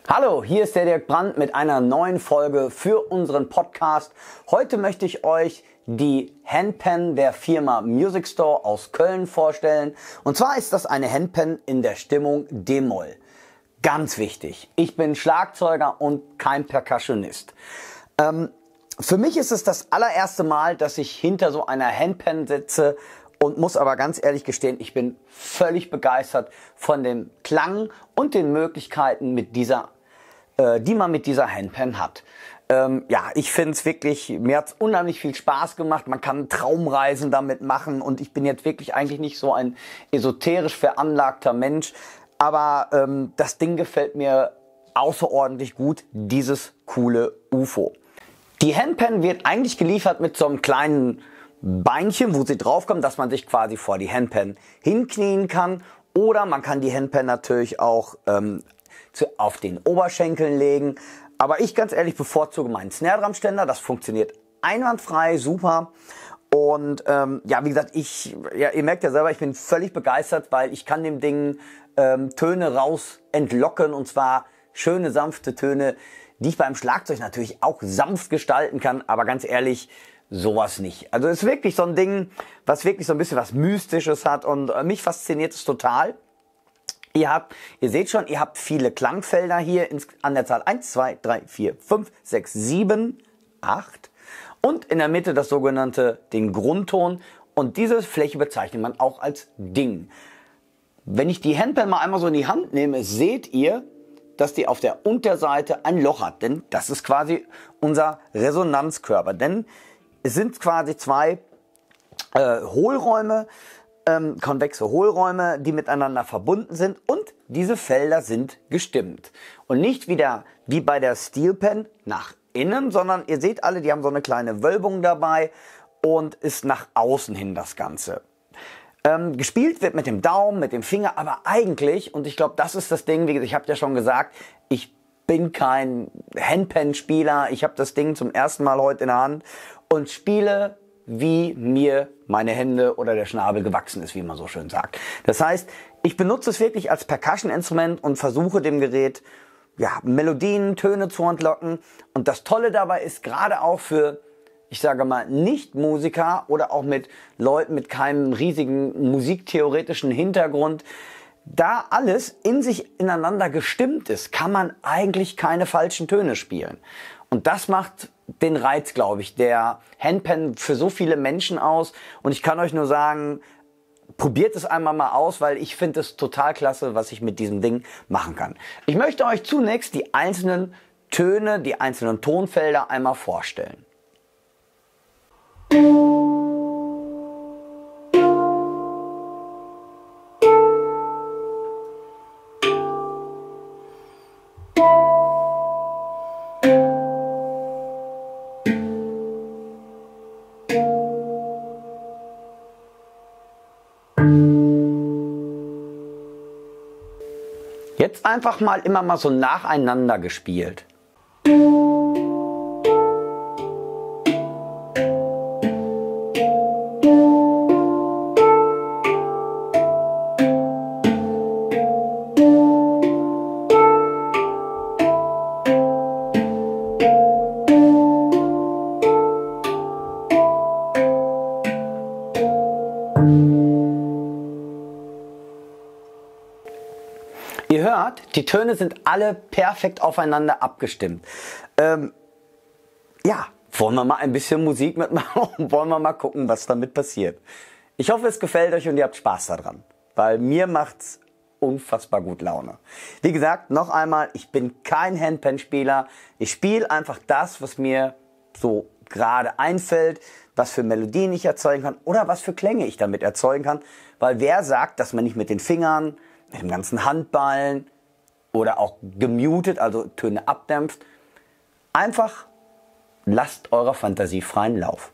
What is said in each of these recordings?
Hallo, hier ist der Dirk Brandt mit einer neuen Folge für unseren Podcast. Heute möchte ich euch die Handpan der Firma Music Store aus Köln vorstellen. Und zwar ist das eine Handpan in der Stimmung D-Moll. Ganz wichtig, ich bin Schlagzeuger und kein Percussionist. Für mich ist es das allererste Mal, dass ich hinter so einer Handpan sitze und muss aber ganz ehrlich gestehen, ich bin völlig begeistert von dem Klang und den Möglichkeiten, die man mit dieser Handpan hat. Ich finde es wirklich, mir hat es unheimlich viel Spaß gemacht. Man kann Traumreisen damit machen und ich bin jetzt wirklich eigentlich nicht so ein esoterisch veranlagter Mensch. Aber das Ding gefällt mir außerordentlich gut, dieses coole UFO. Die Handpan wird eigentlich geliefert mit so einem kleinen Beinchen, wo sie draufkommt, dass man sich quasi vor die Handpan hinknien kann. Oder man kann die Handpan natürlich auch auf den Oberschenkeln legen. Aber ich ganz ehrlich bevorzuge meinen Snare Drum Ständer. Das funktioniert einwandfrei, super. Und wie gesagt, ihr merkt ja selber, ich bin völlig begeistert, weil ich kann dem Ding Töne raus entlocken. Und zwar schöne, sanfte Töne, die ich beim Schlagzeug natürlich auch sanft gestalten kann. Aber ganz ehrlich, sowas nicht. Also es ist wirklich so ein Ding, was wirklich so ein bisschen was Mystisches hat. Und mich fasziniert es total. Ihr seht schon, ihr habt viele Klangfelder hier an der Zahl 1, 2, 3, 4, 5, 6, 7, 8 und in der Mitte das sogenannte, den Grundton, und diese Fläche bezeichnet man auch als Ding. Wenn ich die Handpan mal einmal so in die Hand nehme, seht ihr, dass die auf der Unterseite ein Loch hat, denn das ist quasi unser Resonanzkörper, denn es sind quasi zwei Hohlräume, konvexe Hohlräume, die miteinander verbunden sind, und diese Felder sind gestimmt. Und nicht wieder wie bei der Steel Pan nach innen, sondern ihr seht alle, die haben so eine kleine Wölbung dabei und ist nach außen hin das Ganze. Gespielt wird mit dem Daumen, mit dem Finger, aber eigentlich, und ich glaube, das ist das Ding, wie gesagt, ich habe ja schon gesagt, ich bin kein Handpan-Spieler, ich habe das Ding zum ersten Mal heute in der Hand und spiele, wie mir meine Hände oder der Schnabel gewachsen ist, wie man so schön sagt. Das heißt, ich benutze es wirklich als Percussion-Instrument und versuche dem Gerät Melodien, Töne zu entlocken. Und das Tolle dabei ist, gerade auch für, ich sage mal, Nicht-Musiker oder auch mit Leuten mit keinem riesigen musiktheoretischen Hintergrund, da alles in sich ineinander gestimmt ist, kann man eigentlich keine falschen Töne spielen. Und das macht den Reiz, glaube ich, der Handpan für so viele Menschen aus. Und ich kann euch nur sagen, probiert es einmal mal aus, weil ich finde es total klasse, was ich mit diesem Ding machen kann. Ich möchte euch zunächst die einzelnen Töne, die einzelnen Tonfelder einmal vorstellen. Jetzt einfach mal immer mal so nacheinander gespielt. Ihr hört, die Töne sind alle perfekt aufeinander abgestimmt. Wollen wir mal ein bisschen Musik mitmachen und wollen wir mal gucken, was damit passiert. Ich hoffe, es gefällt euch und ihr habt Spaß daran, weil mir macht's unfassbar gut Laune. Wie gesagt, noch einmal, ich bin kein Handpan-Spieler. Ich spiele einfach das, was mir so gerade einfällt, was für Melodien ich erzeugen kann oder was für Klänge ich damit erzeugen kann. Weil wer sagt, dass man nicht mit den Fingern, mit dem ganzen Handballen oder auch gemutet, also Töne abdämpft, einfach lasst eurer Fantasie freien Lauf.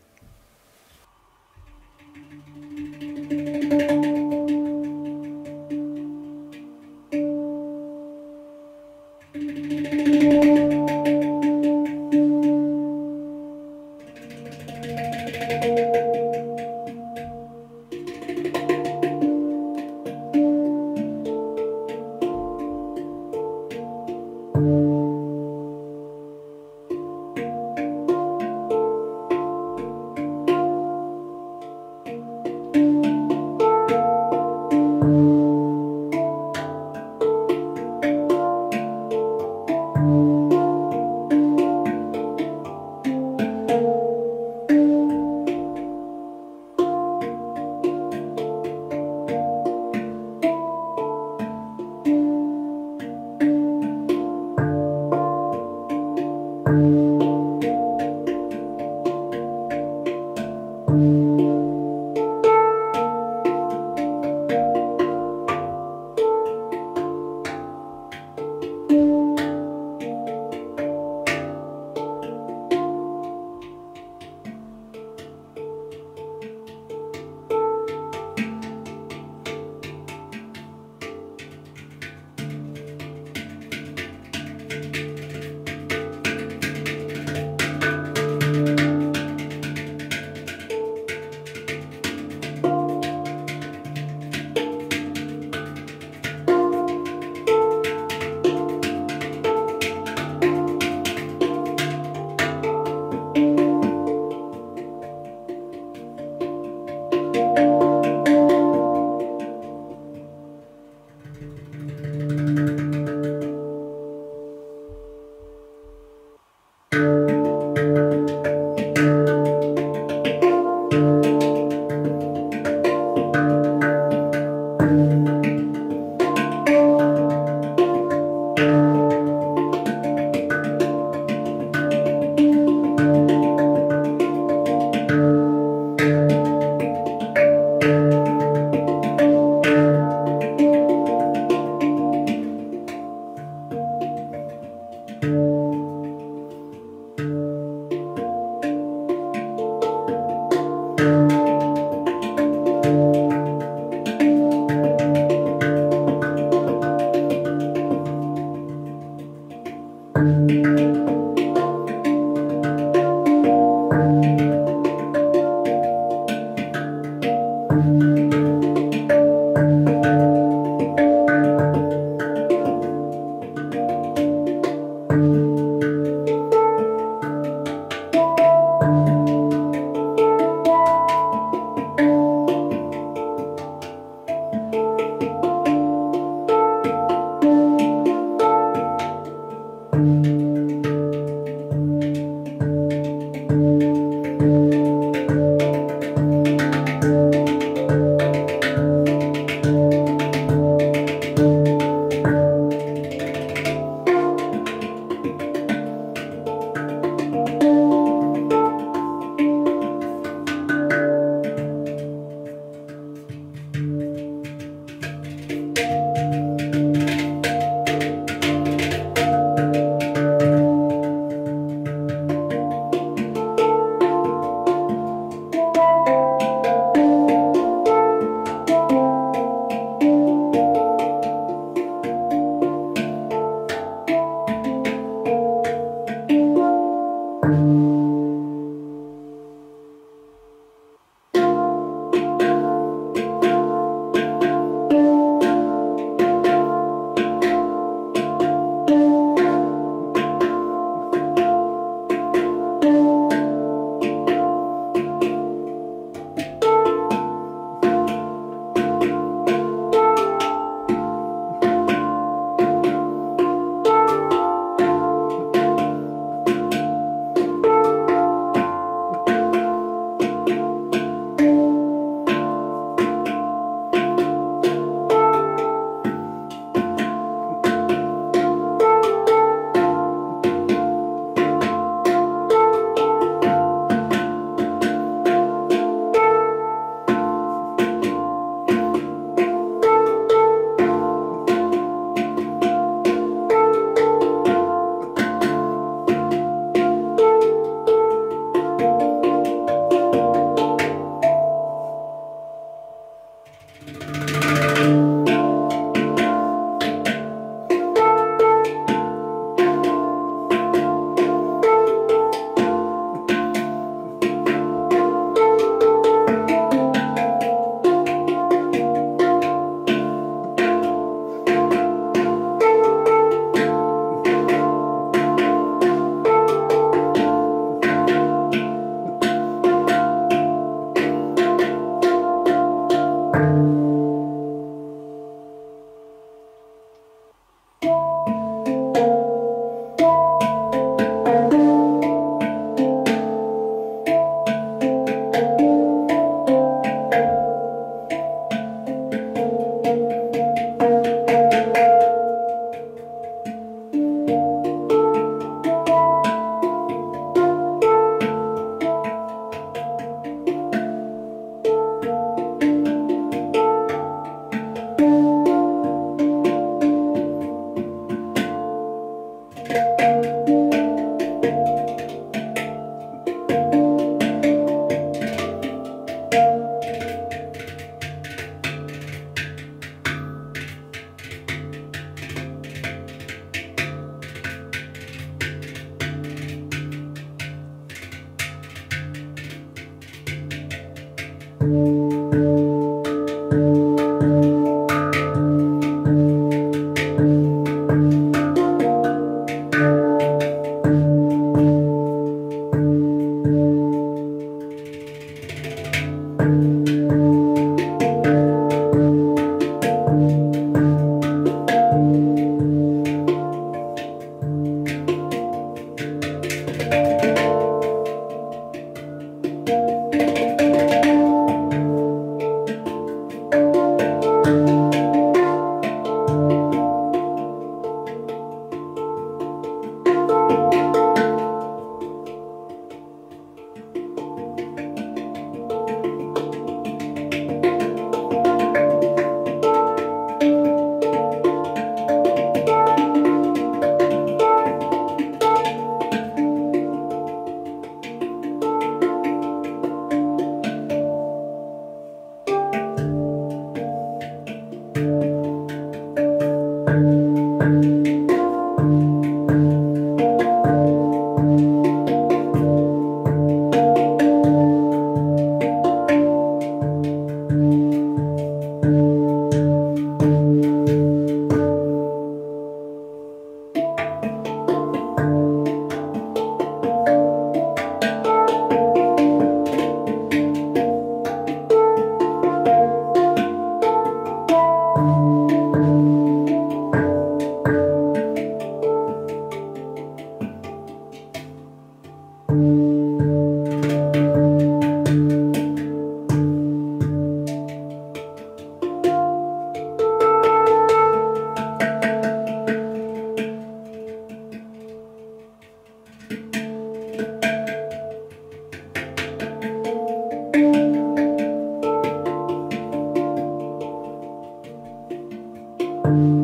you.